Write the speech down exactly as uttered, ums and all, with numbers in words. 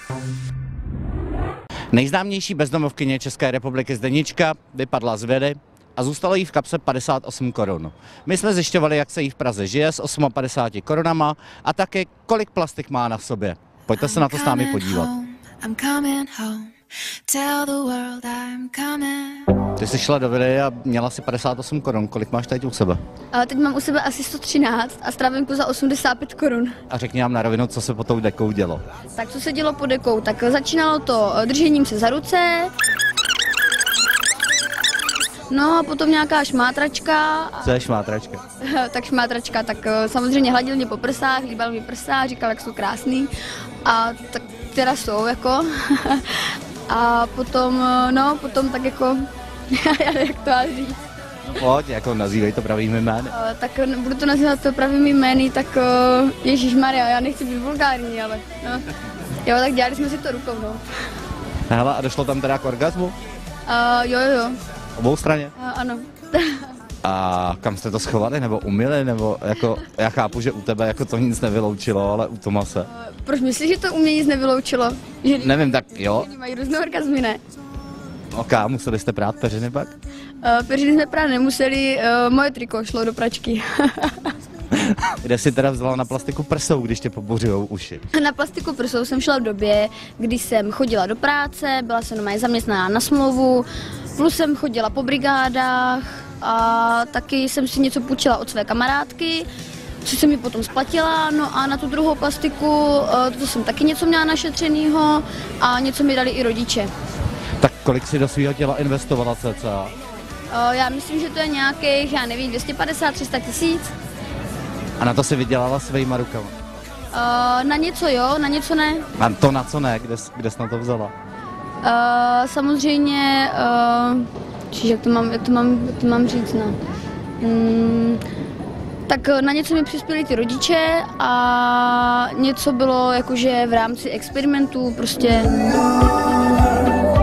Nejznámější bezdomovkyně České republiky Zdenička vypadla z vědy a zůstalo jí v kapse padesát osm korun. My jsme zjišťovali, jak se jí v Praze žije s padesáti osmi korunama a také kolik plastik má na sobě. Pojďte se na to s námi podívat. Ty jsi šla do vědy a měla si padesát osm korun. Kolik máš teď u sebe? A teď mám u sebe asi sto třináct a strávím to za osmdesát pět korun. A řekni nám na rovinu, co se pod tou dekou dělo. Tak co se dělo pod dekou? Tak začínalo to držením se za ruce. No a potom nějaká šmátračka. Co je šmátračka? Tak šmátračka, tak samozřejmě hladil mě po prsách, líbal mi prsa, říkal, jak jsou krásný. A tak teda jsou jako. A potom, no, potom tak jako, já nevím, jak to má říct. Pojď, jako nazývej to pravými jmény. Uh, tak budu to nazývat to pravými jmény, tak uh, ježišmarja, já nechci být vulgární, ale no. Jo, tak dělali jsme si to rukou, no. Hele, a došlo tam teda k orgazmu? Uh, jo, jo, jo. Obou straně? Uh, ano. A kam jste to schovali, nebo umyli, nebo jako, já chápu, že u tebe jako to nic nevyloučilo, ale u Tomase. Uh, proč myslíš, že to u mě nic nevyloučilo? Že nevím, tak jo. Mají různé orgazmy, ne? Ok, museli jste prát peřiny pak? Uh, peřiny jsme prát nemuseli, uh, moje triko šlo do pračky. Kde jsi teda vzala na plastiku prsou, když tě pobořujou uši? Na plastiku prsou jsem šla v době, kdy jsem chodila do práce, byla jsem doma zaměstnaná na smlouvu, plus jsem chodila po brigádách a taky jsem si něco půjčila od své kamarádky, co jsem mi potom splatila, no a na tu druhou plastiku, to jsem taky něco měla našetřenýho a něco mi dali i rodiče. Tak kolik si do svého těla investovala cca? Já myslím, že to je nějakých, já nevím, dvě stě padesát až tři sta tisíc. A na to si vydělala svýma rukama? Uh, na něco jo, na něco ne. A to na co ne? Kde, kde jsi na to vzala? Uh, samozřejmě, uh, čiže jak to mám, jak to mám, jak to mám říct, no. Mm, tak na něco mi přispěli ty rodiče a něco bylo jakože v rámci experimentů prostě.